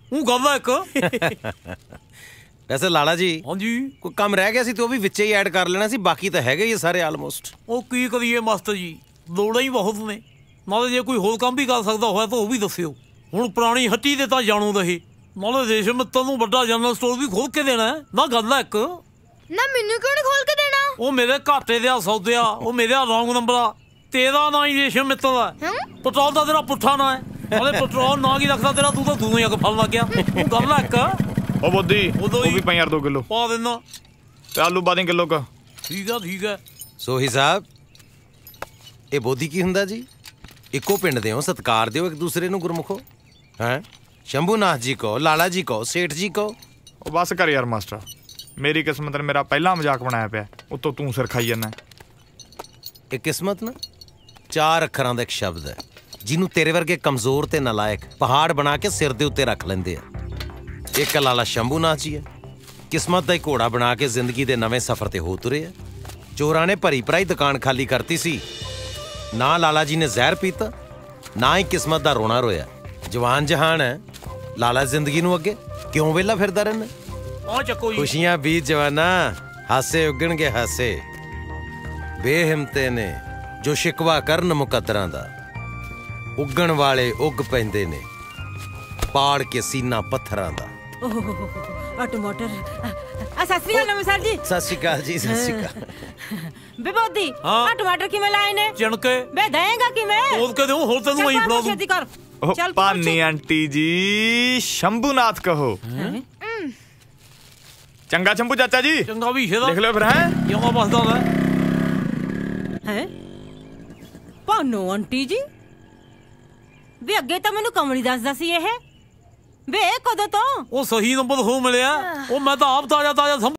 ਉਹ ਗੱਲ ਹੈ ਇੱਕ। वैसे लाला जी ਹਾਂਜੀ कोई कम रह गया सी तो भी विच ही ऐड कर लेना सी, बाकी तो हैगे ही सारे आलमोस्ट। ਉਹ ਕੀ ਕਰੀਏ ਮਾਸਟਰ ਜੀ, ਲੋੜਾਂ ਹੀ ਬਹੁਤ ਨੇ। ਨਾਲੇ ਜੇ ਕੋਈ ਹੋਰ ਕੰਮ ਵੀ ਕਰ ਸਕਦਾ ਹੋਇਆ ਤਾਂ ਉਹ ਵੀ ਦੱਸਿਓ। ਹੁਣ ਪੁਰਾਣੀ ਹੱਟੀ ਦੇ ਤਾਂ ਜਾਣੂ ਰਹੇ, ਨਾਲੇ ਰੇਸ਼ਮ ਮਿੱਤਰ ਨੂੰ ਵੱਡਾ ਜਨਰਲ ਸਟੋਰ ਵੀ ਖੋਲ ਕੇ ਦੇਣਾ ਨਾ। ਗੱਲ ਹੈ ਇੱਕ। ਨਾ ਮੈਨੂੰ ਕਿਉਂ ਨਹੀਂ ਖੋਲ ਕੇ ਦੇਣਾ? ਉਹ ਮੇਰੇ ਘਾਟੇ ਦੇ ਸੌਦੇ ਆ, ਉਹ ਮੇਰੇ ਰੌਂਗ ਨੰਬਰ ਆ। ਤੇਰਾ ਨਾਂ ਹੀ ਰੇਸ਼ਮ ਮਿੱਤਰ ਆ, ਪੈਟਰੋਲ ਦਾ ਤੇਰਾ ਪੁੱਠਾ ਨਾਂ ਹੈ। ਨਾਲੇ ਪੈਟਰੋਲ ਨਾਂ ਕੀ ਰੱਖਦਾ ਤੇਰਾ, ਤੂੰ ਤਾਂ ਦੁਨੀਆ ਕੋ ਫਲ ਲੱਗ ਗਿਆ। ਉਹ ਗੱਲ ਹੈ ਇੱਕ। ਉਹ ਬੋਦੀ ਉਹ ਵੀ ਪਈ ਯਾਰ 2 ਕਿਲੋ ਪਾ ਦੇਣਾ ਤੇ ਆਲੂ ਪਾ ਦੇ ਕਿਲੋ ਕਾ। ਠੀਕ ਆ ਠੀਕ ਆ। सोही साहब ये बोधी की हुंदा जी? इको पिंड दे हो, सत्कार दियो एक दूसरे ਨੂੰ ਗੁਰਮੁਖੋ। हैं शंभूनाथ जी को, लाला जी को, सेठ जी को। ਉਹ ਬਸ ਕਰ ਯਾਰ ਮਾਸਟਰ, ਮੇਰੀ ਕਿਸਮਤ ਨੇ ਮੇਰਾ ਪਹਿਲਾ ਮਜ਼ਾਕ ਬਣਾਇਆ ਪਿਆ, ਉਤੋਂ ਤੂੰ ਸਿਰ ਖਾਈ ਜਾਂਦਾ। ਇਹ ਕਿਸਮਤ ਨਾ 4 ਅੱਖਰਾਂ ਦਾ ਇੱਕ ਸ਼ਬਦ ਹੈ ਜਿਹਨੂੰ ਤੇਰੇ ਵਰਗੇ ਕਮਜ਼ੋਰ ਤੇ ਨਲਾਇਕ ਪਹਾੜ ਬਣਾ ਕੇ ਸਿਰ ਦੇ ਉੱਤੇ ਰੱਖ ਲੈਂਦੇ ਆ। ਇੱਕ ਲਾਲਾ ਸ਼ੰਭੂਨਾਥ ਜੀ ਹੈ, ਕਿਸਮਤ ਦਾ ਹੀ ਘੋੜਾ ਬਣਾ ਕੇ ਜ਼ਿੰਦਗੀ ਦੇ ਨਵੇਂ ਸਫ਼ਰ ਤੇ ਹੋ ਤੁਰੇ ਆ। ਚੋਰਾਂ ਨੇ ਭਰੀ ਭਰਾਈ ਦੁਕਾਨ ਖਾਲੀ ਕਰਤੀ ਸੀ, ਨਾ ਲਾਲਾ ਜੀ ਨੇ ਜ਼ਹਿਰ ਪੀਤਾ, ਨਾ ਹੀ ਕਿਸਮਤ ਦਾ ਰੋਣਾ ਰੋਇਆ। ਜਵਾਨ ਜਹਾਨ ਹੈ ਲਾਲਾ, ਜ਼ਿੰਦਗੀ ਨੂੰ ਅੱਗੇ ਕਿਉਂ ਵਿਹਲਾ ਫਿਰਦਾ ਰਹਿੰਦਾ? ਆ ਚੱਕੋ ਜੀ ਖੁਸ਼ੀਆਂ ਬੀਤ ਜਵਾਨਾ, ਹਾਸੇ ਉੱਗਣਗੇ ਹਾਸੇ। ਬੇਹਿੰਮਤੇ ਨੇ ਜੋ ਸ਼ਿਕਵਾ ਕਰਨ ਮੁਕੱਦਰਾਂ ਦਾ, ਉੱਗਣ ਵਾਲੇ ਉੱਗ ਪੈਂਦੇ ਨੇ ਪਾੜ ਕੇ ਸੀਨਾ ਪੱਥਰਾਂ ਦਾ। ਆ ਟਮਾਟਰ। ਸਤਿ ਸ੍ਰੀ ਅਕਾਲ ਨਮਸਕਾਰ ਜੀ। ਸਤਿ ਸ਼੍ਰੀ ਅਕਾਲ ਜੀ, ਸਤਿ ਸ਼੍ਰੀ ਅਕਾਲ। ਬੇਬੋਦੀ ਆ ਟਮਾਟਰ ਕਿਵੇਂ ਲਾਏ ਨੇ? ਚਿਣਕੇ ਬੇ ਦੇਂਗਾ ਕਿਵੇਂ? ਤੋਲ ਕੇ ਦਿਓ, ਹੋਰ ਤੈਨੂੰ ਐਂ ਫੜਾ ਛੇਤੀ ਕਰ। ਉਹ ਪਾਨੀ ਆਂਟੀ ਜੀ ਸ਼ੰਭੂਨਾਥ ਕਹੋ। ਚੰਗਾ ਸ਼ੰਭੂ ਚਾਚਾ ਜੀ। ਚੰਗਾ ਵੀ ਇਹਦਾ ਲਿਖ ਲਿਓ ਫਿਰ। ਹੈ ਜਮਾ ਬਸਦਾ ਲੈ ਹੈ ਪਾਨੋ ਆਂਟੀ ਜੀ। ਵੇ ਅੱਗੇ ਤਾਂ ਮੈਨੂੰ ਕਮਲੀ ਦੱਸਦਾ ਸੀ ਇਹ। ਵੇ ਕਦੋਂ ਤੋਂ? ਉਹ ਸਹੀ ਨੰਬਰ ਹੋ ਮਿਲਿਆ। ਉਹ ਮੈਂ ਤਾਂ ਆਪ ਤਾਜ਼ਾ ਤਾਜ਼ਾ